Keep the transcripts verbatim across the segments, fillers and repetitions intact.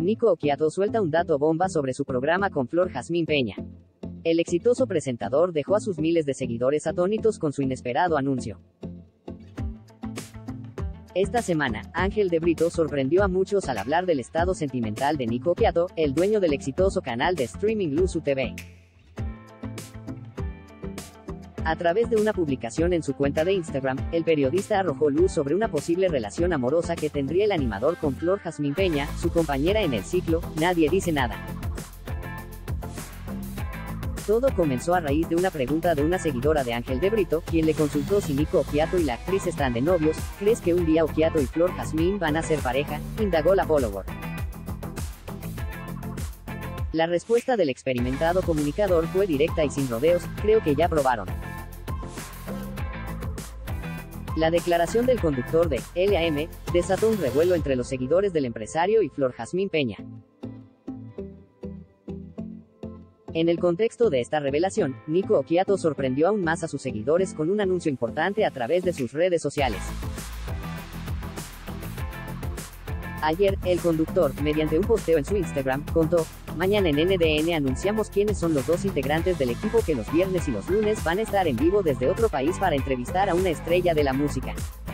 Nico Occhiato suelta un dato bomba sobre su programa con Flor Jazmín Peña. El exitoso presentador dejó a sus miles de seguidores atónitos con su inesperado anuncio. Esta semana, Ángel de Brito sorprendió a muchos al hablar del estado sentimental de Nico Occhiato, el dueño del exitoso canal de streaming Luzu T V. A través de una publicación en su cuenta de Instagram, el periodista arrojó luz sobre una posible relación amorosa que tendría el animador con Flor Jazmín Peña, su compañera en el ciclo Nadie Dice Nada. Todo comenzó a raíz de una pregunta de una seguidora de Ángel de Brito, quien le consultó si Nico Occhiato y la actriz están de novios. ¿Crees que un día Occhiato y Flor Jazmín van a ser pareja?, indagó la follower. La respuesta del experimentado comunicador fue directa y sin rodeos: creo que ya probaron. La declaración del conductor de L A M desató un revuelo entre los seguidores del empresario y Flor Jazmín Peña. En el contexto de esta revelación, Nico Occhiato sorprendió aún más a sus seguidores con un anuncio importante a través de sus redes sociales. Ayer, el conductor, mediante un posteo en su Instagram, contó: mañana en N D N anunciamos quiénes son los dos integrantes del equipo que los viernes y los lunes van a estar en vivo desde otro país para entrevistar a una estrella de la música.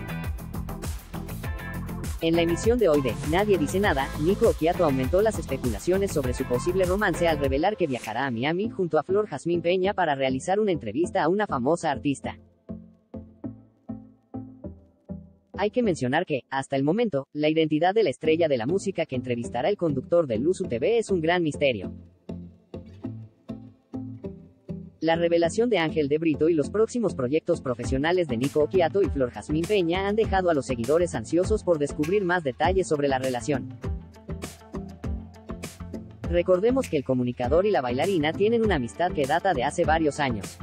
En la emisión de hoy de Nadie Dice Nada, Nico Occhiato aumentó las especulaciones sobre su posible romance al revelar que viajará a Miami junto a Flor Jazmín Peña para realizar una entrevista a una famosa artista. Hay que mencionar que, hasta el momento, la identidad de la estrella de la música que entrevistará el conductor de Luzu T V es un gran misterio. La revelación de Ángel de Brito y los próximos proyectos profesionales de Nico Occhiato y Flor Jazmín Peña han dejado a los seguidores ansiosos por descubrir más detalles sobre la relación. Recordemos que el comunicador y la bailarina tienen una amistad que data de hace varios años.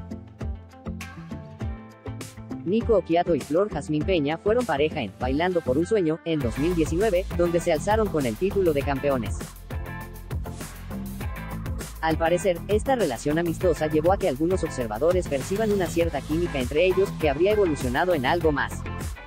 Nico Occhiato y Flor Jazmín Peña fueron pareja en Bailando por un Sueño, en dos mil diecinueve, donde se alzaron con el título de campeones. Al parecer, esta relación amistosa llevó a que algunos observadores perciban una cierta química entre ellos, que habría evolucionado en algo más.